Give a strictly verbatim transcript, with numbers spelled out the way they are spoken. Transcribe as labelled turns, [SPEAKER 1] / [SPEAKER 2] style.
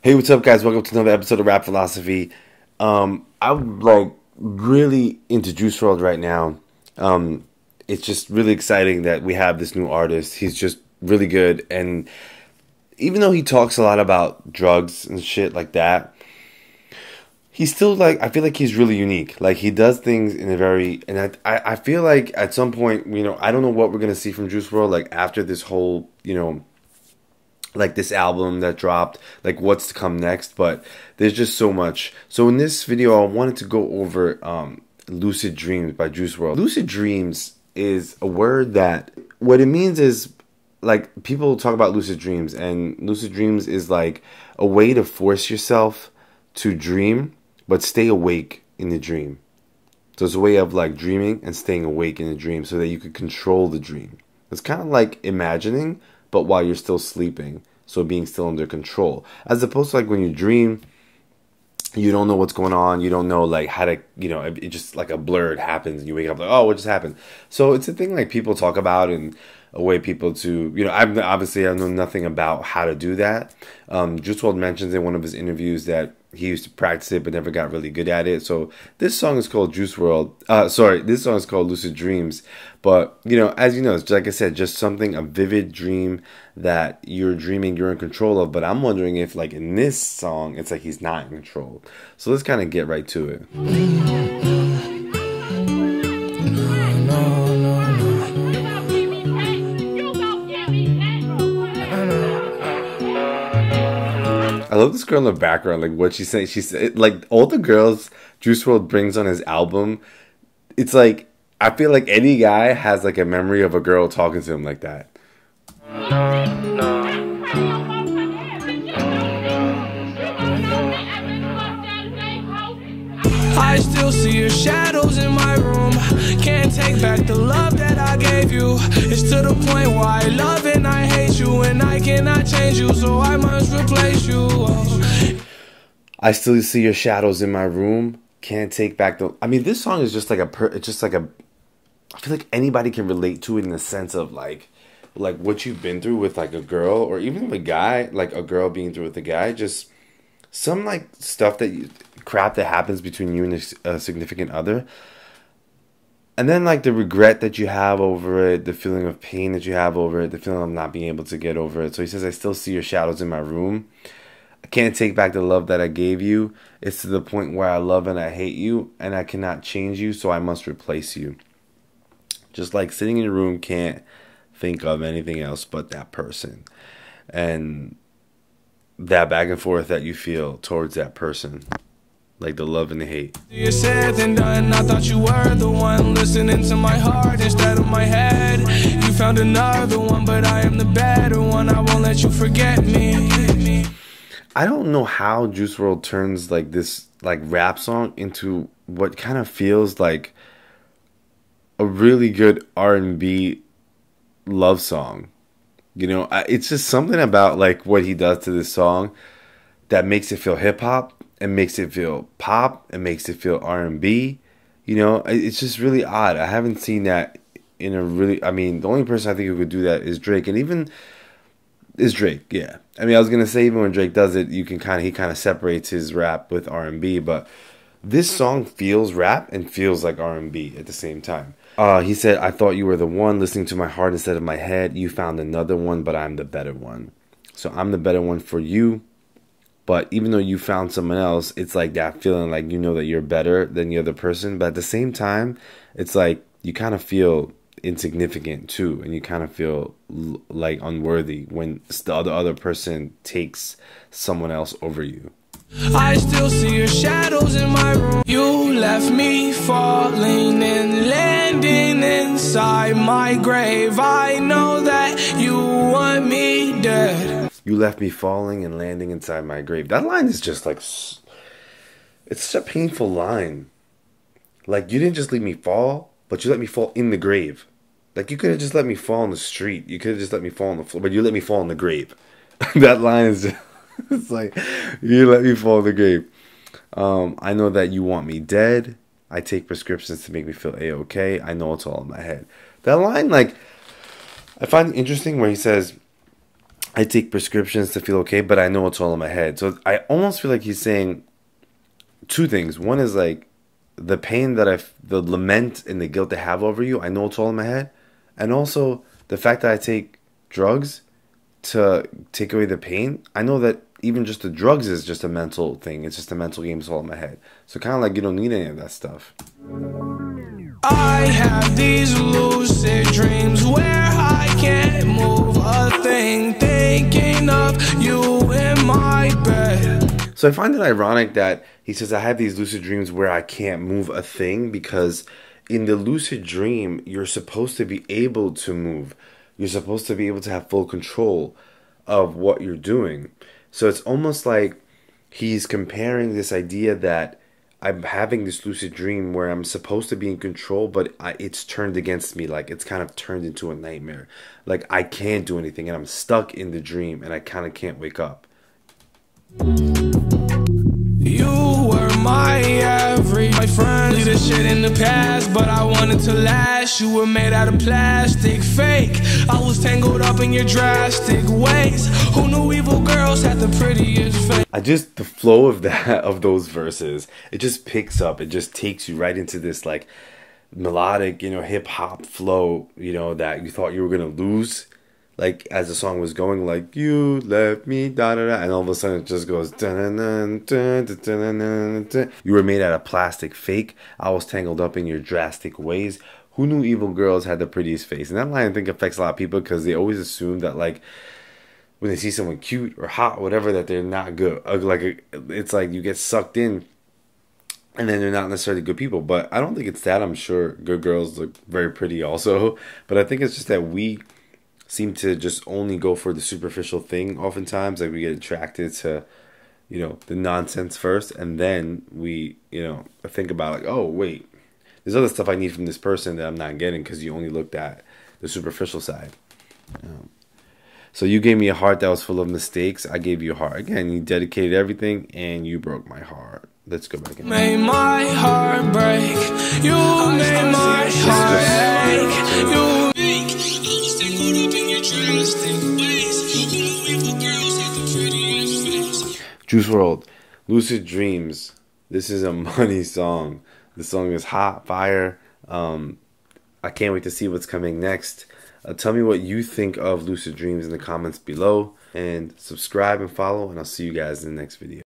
[SPEAKER 1] Hey, what's up, guys? Welcome to another episode of Rap Philosophy. Um, I'm like really into Juice world right now. Um, it's just really exciting that we have this new artist. He's just really good, and even though he talks a lot about drugs and shit like that, he's still like I feel like he's really unique. Like he does things in a very, and I I, I feel like at some point, you know, I don't know what we're gonna see from Juice world. Like after this whole, you know. Like this album that dropped, like what's to come next, but there's just so much. So in this video, I wanted to go over um, Lucid Dreams by Juice world. Lucid Dreams is a word that, what it means is, like, people talk about lucid dreams, and lucid dreams is like a way to force yourself to dream, but stay awake in the dream. So it's a way of like dreaming and staying awake in the dream so that you could control the dream. It's kind of like imagining, but while you're still sleeping, so being still under control. As opposed to like when you dream, you don't know what's going on, you don't know like how to, you know, it, it just like a blur happens and you wake up like, oh, what just happened? So it's a thing like people talk about and a way people to, you know, I'm obviously I know nothing about how to do that. Um, Juice world mentions in one of his interviews that he used to practice it but never got really good at it. So this song is called Juice world. Uh, sorry, this song is called Lucid Dreams. But, you know, as you know, it's like I said, just something, a vivid dream that you're dreaming you're in control of. But I'm wondering if, like, in this song, it's like he's not in control. So let's kind of get right to it. I love this girl in the background, like what she's saying. She's like all the girls Juice world brings on his album. It's like I feel like any guy has like a memory of a girl talking to him like that.
[SPEAKER 2] I still see your shadows in my room. Can't take back the love that I gave you. It's to the point where I love and I hate you, and I cannot change you, so I must replace you. Oh.
[SPEAKER 1] I still see your shadows in my room. Can't take back the. I mean, this song is just like a. Per, it's just like a. I feel like anybody can relate to it in the sense of like, like what you've been through with like a girl, or even with a guy, like a girl being through with a guy. Just some like stuff that you, crap that happens between you and a, a significant other. And then, like, the regret that you have over it, the feeling of pain that you have over it, the feeling of not being able to get over it. So he says, I still see your shadows in my room. I can't take back the love that I gave you. It's to the point where I love and I hate you, and I cannot change you, so I must replace you. Just like sitting in your room, can't think of anything else but that person. And that back and forth that you feel towards that person. Like the love and the hate.
[SPEAKER 2] You said and done. I thought you were the one listening to my heart instead of my head. You found another one, but I am the better one. I won't let you forget me.
[SPEAKER 1] I don't know how Juice world turns like this like rap song into what kind of feels like a really good R and B love song. You know, it's just something about like what he does to this song that makes it feel hip hop. It makes it feel pop. It makes it feel R and B. You know, it's just really odd. I haven't seen that in a really... I mean, the only person I think who could do that is Drake. And even... Is Drake, yeah. I mean, I was going to say even when Drake does it, you can kind of... He kind of separates his rap with R and B. But this song feels rap and feels like R and B at the same time. Uh, he said, I thought you were the one listening to my heart instead of my head. You found another one, but I'm the better one. So I'm the better one for you. But even though you found someone else, it's like that feeling like you know that you're better than the other person. But at the same time, it's like you kind of feel insignificant too. And you kind of feel l- like unworthy when the other, other person takes someone else over you.
[SPEAKER 2] I still see your shadows in my room. You left me falling and landing inside my grave. I know that you want me dead.
[SPEAKER 1] You left me falling and landing inside my grave. That line is just like... It's such a painful line. Like, you didn't just leave me fall, but you let me fall in the grave. Like, you could have just let me fall in the street. You could have just let me fall on the floor, but you let me fall in the grave. That line is just... It's like, you let me fall in the grave. Um, I know that you want me dead. I take prescriptions to make me feel A-okay. I know it's all in my head. That line, like... I find it interesting where he says... I take prescriptions to feel okay, but I know it's all in my head. So I almost feel like he's saying two things. One is like the pain that I, the lament and the guilt I have over you, I know it's all in my head. And also the fact that I take drugs to take away the pain, I know that even just the drugs is just a mental thing. It's just a mental game. It's all in my head. So kind of like you don't need any of that stuff.
[SPEAKER 2] I have these lucid dreams where I can't move a thing, thinking of you in my bed.
[SPEAKER 1] So I find it ironic that he says I have these lucid dreams where I can't move a thing, because in the lucid dream, you're supposed to be able to move. You're supposed to be able to have full control of what you're doing. So it's almost like he's comparing this idea that I'm having this lucid dream where I'm supposed to be in control, but I, it's turned against me. Like it's kind of turned into a nightmare. Like I can't do anything and I'm stuck in the dream and I kind of can't wake up.
[SPEAKER 2] You were my every my friend. Leave the shit in the past, but I wanted to last. You were made out of plastic, fake. I was tangled up in your drastic ways. Who knew evil girls had the prettiest face?
[SPEAKER 1] I just, the flow of that, of those verses, it just picks up. It just takes you right into this like melodic, you know, hip hop flow, you know, that you thought you were gonna lose. Like as the song was going, like you left me, da da da, and all of a sudden it just goes. Dun, dun, dun, dun, dun, dun, dun. You were made out of plastic, fake. I was tangled up in your drastic ways. Who knew evil girls had the prettiest face? And that line I think affects a lot of people because they always assume that like when they see someone cute or hot, or whatever, that they're not good. Like it's like you get sucked in, and then they're not necessarily good people. But I don't think it's that. I'm sure good girls look very pretty also, but I think it's just that we seem to just only go for the superficial thing oftentimes. Like we get attracted to, you know, the nonsense first, and then we, you know, think about like, oh wait, there's other stuff I need from this person that I'm not getting because you only looked at the superficial side. Um, so you gave me a heart that was full of mistakes. I gave you a heart. Again, you dedicated everything and you broke my heart. Let's go back in.
[SPEAKER 2] Made my heart break. You made my heart ache. You
[SPEAKER 1] Juice world, Lucid Dreams. This is a money song. The song is hot, fire. Um, I can't wait to see what's coming next. Uh, tell me what you think of Lucid Dreams in the comments below. And subscribe and follow, and I'll see you guys in the next video.